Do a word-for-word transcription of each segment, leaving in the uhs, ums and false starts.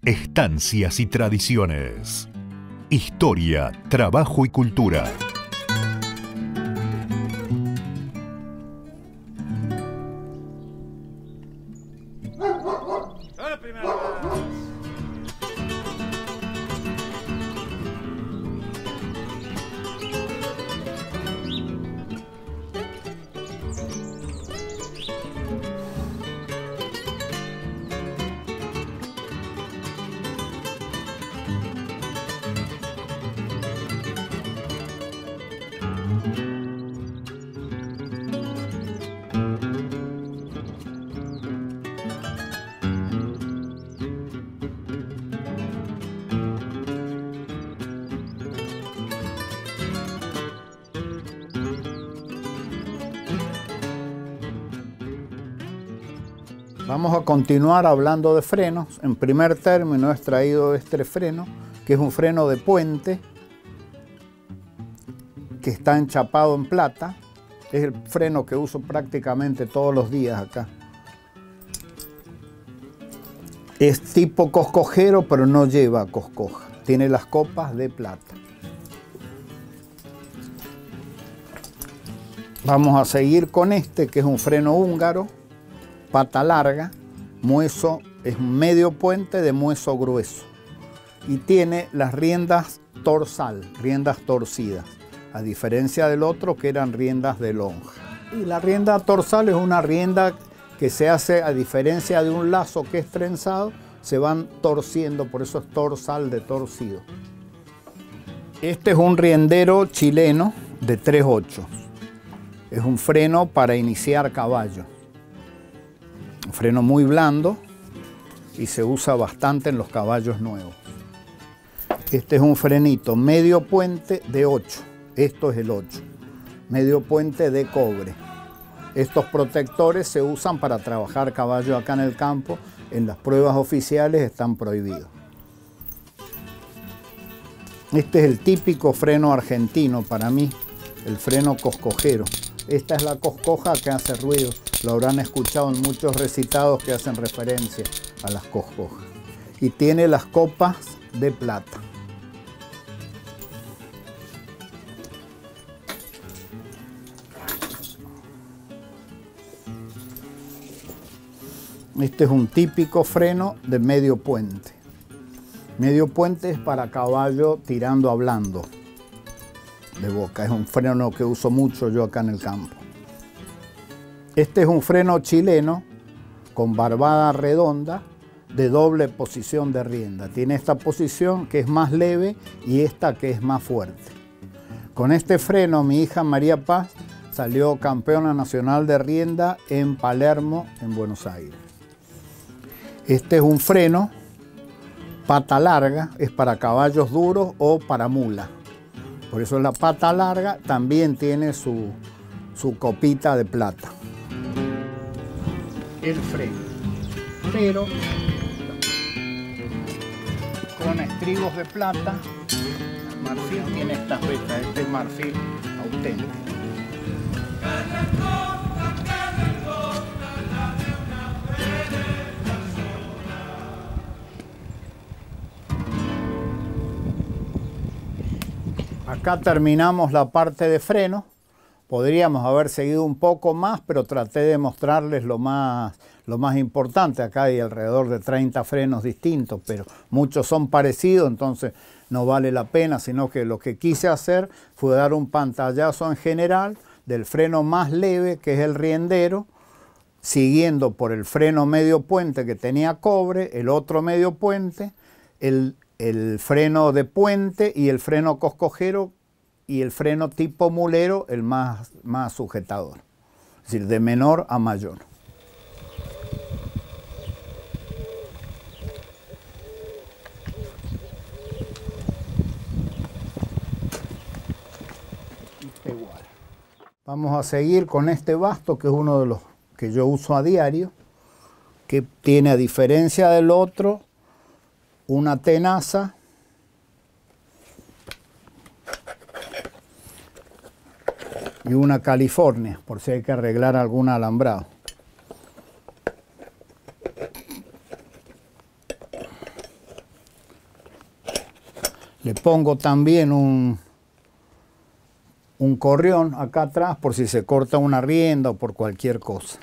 estancias y tradiciones, historia, trabajo y cultura. Vamos a continuar hablando de frenos. En primer término he extraído este freno, que es un freno de puente, que está enchapado en plata. Es el freno que uso prácticamente todos los días acá. Es tipo coscojero, pero no lleva coscoja. Tiene las copas de plata. Vamos a seguir con este, que es un freno húngaro, pata larga, mueso, es un medio puente de mueso grueso y tiene las riendas torsal, riendas torcidas, a diferencia del otro que eran riendas de lonja. Y la rienda torsal es una rienda que se hace, a diferencia de un lazo que es trenzado, se van torciendo, por eso es torsal de torcido. Este es un riendero chileno de tres ocho. Es un freno para iniciar caballo. Un freno muy blando y se usa bastante en los caballos nuevos. Este es un frenito medio puente de ocho. Esto es el ocho. Medio puente de cobre. Estos protectores se usan para trabajar caballo acá en el campo. En las pruebas oficiales están prohibidos. Este es el típico freno argentino para mí, el freno coscojero. Esta es la coscoja que hace ruido. Lo habrán escuchado en muchos recitados que hacen referencia a las coscojas. Y tiene las copas de plata. Este es un típico freno de medio puente. Medio puente es para caballo tirando a blando de boca. Es un freno que uso mucho yo acá en el campo. Este es un freno chileno con barbada redonda de doble posición de rienda. Tiene esta posición que es más leve y esta que es más fuerte. Con este freno mi hija María Paz salió campeona nacional de rienda en Palermo, en Buenos Aires. Este es un freno pata larga, es para caballos duros o para mula. Por eso la pata larga también tiene su, su copita de plata. El freno, pero con estribos de plata. Marfil tiene estas vetas, este es marfil auténtico. Acá terminamos la parte de freno. Podríamos haber seguido un poco más, pero traté de mostrarles lo más, lo más importante. Acá hay alrededor de treinta frenos distintos, pero muchos son parecidos, entonces no vale la pena, sino que lo que quise hacer fue dar un pantallazo en general del freno más leve, que es el riendero, siguiendo por el freno medio puente que tenía cobre, el otro medio puente, el, el freno de puente y el freno coscojero, y el freno tipo mulero, el más, más sujetador, es decir, de menor a mayor. Igual. Vamos a seguir con este basto, que es uno de los que yo uso a diario, que tiene, a diferencia del otro, una tenaza y una California, por si hay que arreglar algún alambrado. Le pongo también un, un corrión acá atrás por si se corta una rienda o por cualquier cosa.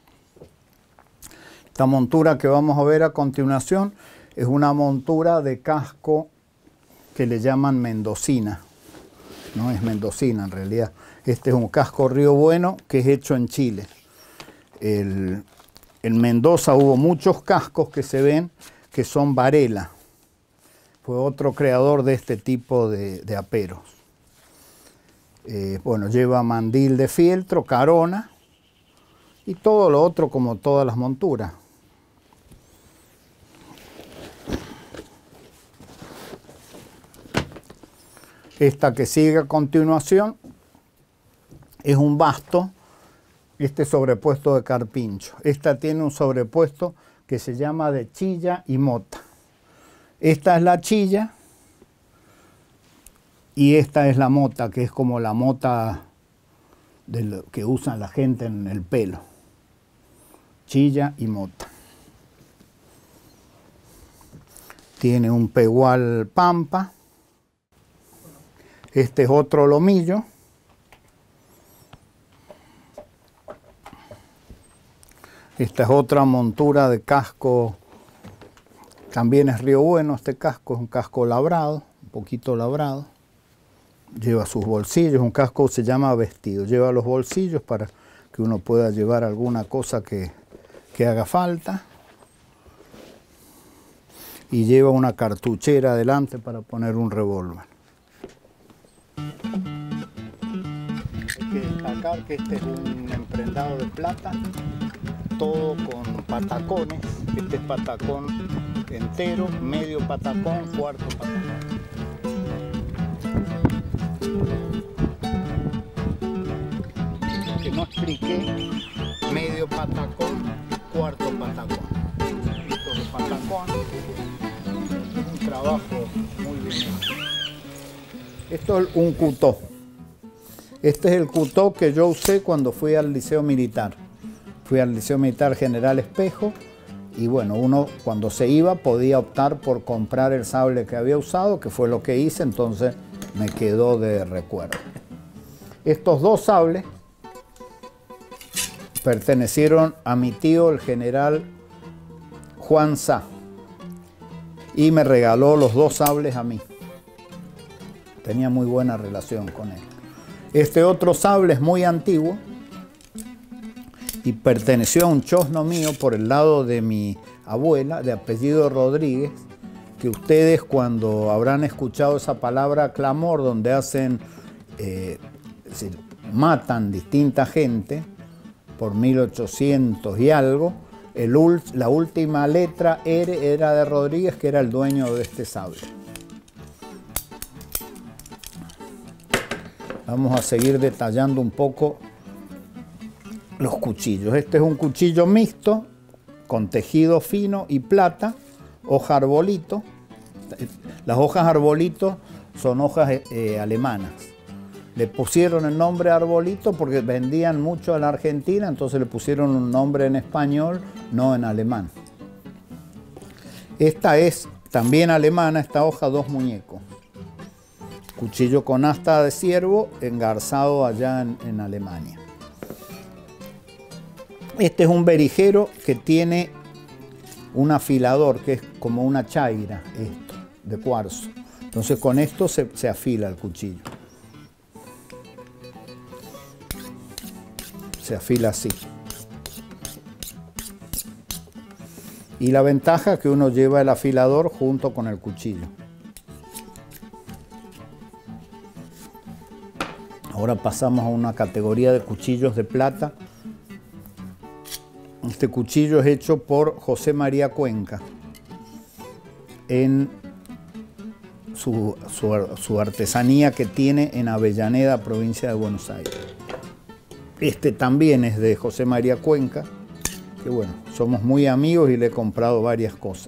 Esta montura que vamos a ver a continuación es una montura de casco que le llaman mendocina. No es mendocina en realidad. Este es un casco Río Bueno que es hecho en Chile. El, en Mendoza hubo muchos cascos que se ven que son Varela. Fue otro creador de este tipo de, de aperos. Eh, bueno, lleva mandil de fieltro, carona y todo lo otro como todas las monturas. Esta que sigue a continuación es un basto, este sobrepuesto de carpincho. Esta tiene un sobrepuesto que se llama de chilla y mota. Esta es la chilla y esta es la mota, que es como la mota de lo que usa la gente en el pelo. Chilla y mota. Tiene un pegual pampa. Este es otro lomillo. Esta es otra montura de casco. También es Río Bueno, este casco es un casco labrado, un poquito labrado. Lleva sus bolsillos, un casco se llama vestido. Lleva los bolsillos para que uno pueda llevar alguna cosa que, que haga falta. Y lleva una cartuchera adelante para poner un revólver. Hay que destacar que este es un emprendado de plata, todo con patacones. Este es patacón entero, medio patacón, cuarto patacón. Que no expliqué, medio patacón, cuarto patacón. Esto es patacón, un trabajo muy bien. Esto es un cutó. Este es el cutó que yo usé cuando fui al Liceo Militar. Fui al Liceo Militar General Espejo y bueno, uno cuando se iba podía optar por comprar el sable que había usado, que fue lo que hice, entonces me quedó de recuerdo. Estos dos sables pertenecieron a mi tío, el general Juan Sá, y me regaló los dos sables a mí. Tenía muy buena relación con él. Este otro sable es muy antiguo y perteneció a un chosno mío por el lado de mi abuela, de apellido Rodríguez, que ustedes cuando habrán escuchado esa palabra clamor, donde hacen, eh, es decir, matan distinta gente por mil ochocientos y algo, el, la última letra R era de Rodríguez, que era el dueño de este sable. Vamos a seguir detallando un poco los cuchillos. Este es un cuchillo mixto con tejido fino y plata, hoja arbolito. Las hojas arbolito son hojas eh, alemanas. Le pusieron el nombre arbolito porque vendían mucho a la Argentina, entonces le pusieron un nombre en español, no en alemán. Esta es también alemana, esta hoja, dos muñecos. Cuchillo con asta de ciervo, engarzado allá en, en Alemania. Este es un berijero que tiene un afilador, que es como una chaira, esto, de cuarzo. Entonces con esto se, se afila el cuchillo. Se afila así. Y la ventaja es que uno lleva el afilador junto con el cuchillo. Ahora pasamos a una categoría de cuchillos de plata. Este cuchillo es hecho por José María Cuenca en su, su, su artesanía que tiene en Avellaneda, provincia de Buenos Aires. Este también es de José María Cuenca, que bueno, somos muy amigos y le he comprado varias cosas.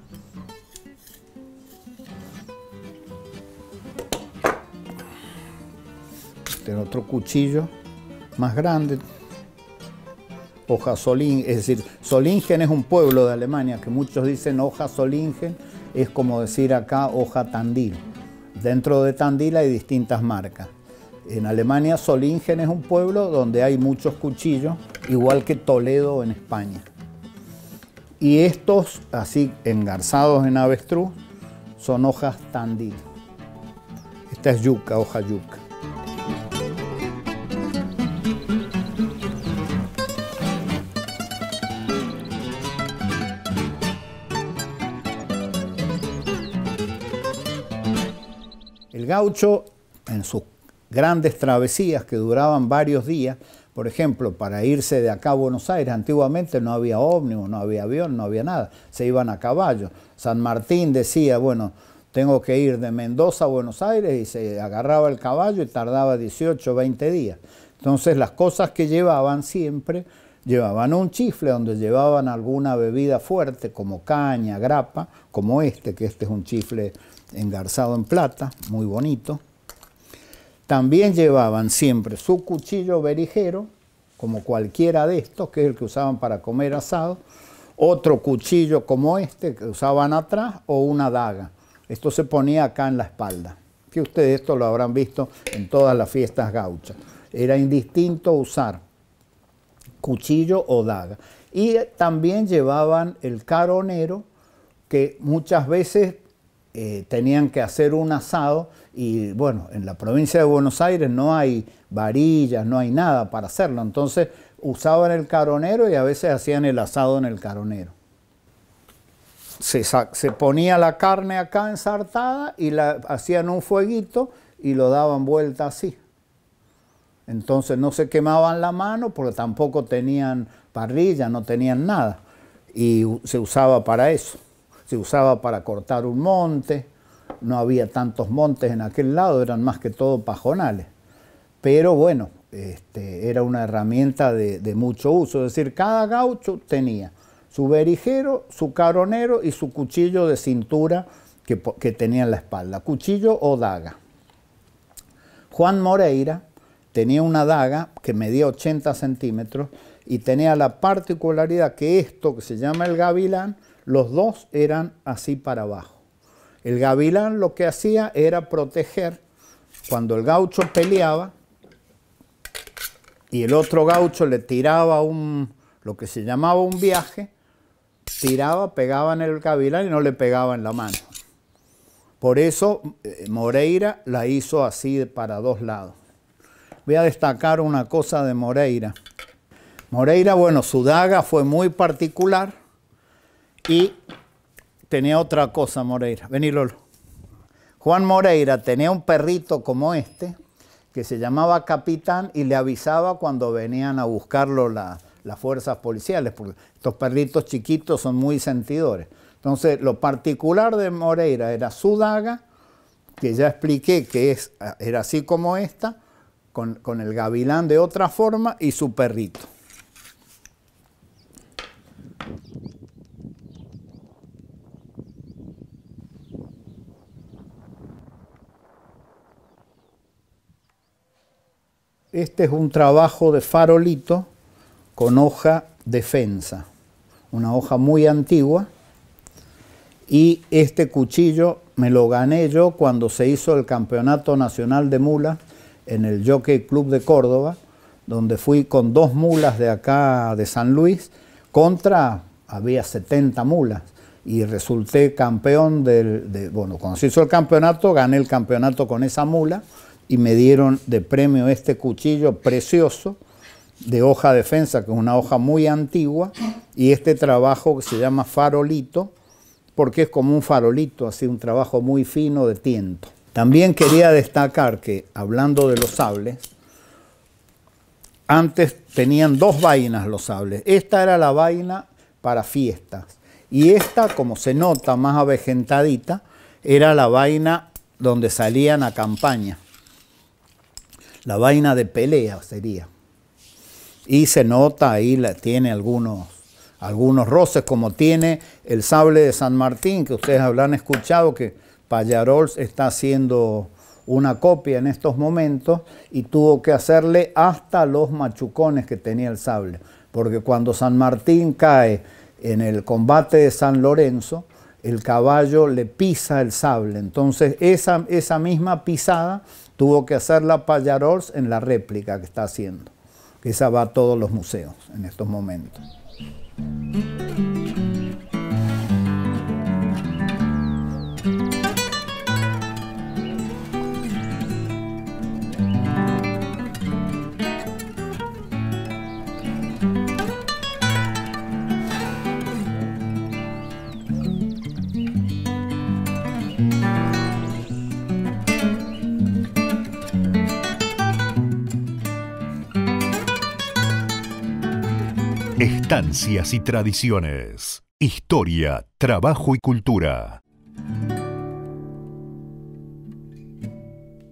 Este es otro cuchillo más grande, hoja Solingen, es decir, Solingen es un pueblo de Alemania, que muchos dicen hoja Solingen, es como decir acá hoja Tandil. Dentro de Tandil hay distintas marcas. En Alemania, Solingen es un pueblo donde hay muchos cuchillos, igual que Toledo en España. Y estos, así engarzados en avestruz, son hojas Tandil. Esta es yuca, hoja yuca. El gaucho, en sus grandes travesías que duraban varios días, por ejemplo, para irse de acá a Buenos Aires, antiguamente no había ómnibus, no había avión, no había nada, se iban a caballo. San Martín decía, bueno, tengo que ir de Mendoza a Buenos Aires, y se agarraba el caballo y tardaba dieciocho, veinte días. Entonces las cosas que llevaban siempre, llevaban un chifle donde llevaban alguna bebida fuerte, como caña, grapa, como este, que este es un chifle engarzado en plata, muy bonito. También llevaban siempre su cuchillo berijero, como cualquiera de estos, que es el que usaban para comer asado, otro cuchillo como este, que usaban atrás, o una daga. Esto se ponía acá en la espalda, que ustedes esto lo habrán visto en todas las fiestas gauchas. Era indistinto usar cuchillo o daga. Y también llevaban el caronero, que muchas veces eh, tenían que hacer un asado, y bueno, en la provincia de Buenos Aires no hay varillas, no hay nada para hacerlo, entonces usaban el caronero y a veces hacían el asado en el caronero. Se, se ponía la carne acá ensartada y la, hacían un fueguito y lo daban vuelta así. Entonces no se quemaban la mano porque tampoco tenían parrilla, no tenían nada. Y se usaba para eso. Se usaba para cortar un monte. No había tantos montes en aquel lado, eran más que todo pajonales. Pero bueno, este, era una herramienta de, de mucho uso. Es decir, cada gaucho tenía su berijero, su caronero y su cuchillo de cintura que, que tenía en la espalda. Cuchillo o daga. Juan Moreira tenía una daga que medía ochenta centímetros y tenía la particularidad que esto, que se llama el gavilán, los dos eran así para abajo. El gavilán lo que hacía era proteger cuando el gaucho peleaba y el otro gaucho le tiraba un, lo que se llamaba un viaje, tiraba, pegaba en el gavilán y no le pegaba en la mano. Por eso eh, Moreira la hizo así para dos lados. Voy a destacar una cosa de Moreira. Moreira, bueno, su daga fue muy particular y tenía otra cosa Moreira. Vení, Lolo. Juan Moreira tenía un perrito como este, que se llamaba Capitán, y le avisaba cuando venían a buscarlo la, las fuerzas policiales, porque estos perritos chiquitos son muy sentidores. Entonces, lo particular de Moreira era su daga, que ya expliqué que es, era así como esta, con, con el gavilán de otra forma, y su perrito. Este es un trabajo de farolito con hoja defensa, una hoja muy antigua, y este cuchillo me lo gané yo cuando se hizo el Campeonato Nacional de Mulas en el Jockey Club de Córdoba, donde fui con dos mulas de acá de San Luis, contra, había setenta mulas, y resulté campeón del, de, bueno, cuando se hizo el campeonato, gané el campeonato con esa mula, y me dieron de premio este cuchillo precioso de hoja defensa, que es una hoja muy antigua, y este trabajo que se llama farolito, porque es como un farolito, así un trabajo muy fino de tiento. También quería destacar que, hablando de los sables, antes tenían dos vainas los sables. Esta era la vaina para fiestas, y esta, como se nota más avejentadita, era la vaina donde salían a campaña. La vaina de pelea sería. Y se nota ahí, la, tiene algunos, algunos roces, como tiene el sable de San Martín, que ustedes habrán escuchado que Pallarols está haciendo una copia en estos momentos y tuvo que hacerle hasta los machucones que tenía el sable. Porque cuando San Martín cae en el combate de San Lorenzo, el caballo le pisa el sable. Entonces esa, esa misma pisada tuvo que hacerla Pallarols en la réplica que está haciendo. Esa va a todos los museos en estos momentos. Estancias y tradiciones. Historia, trabajo y cultura.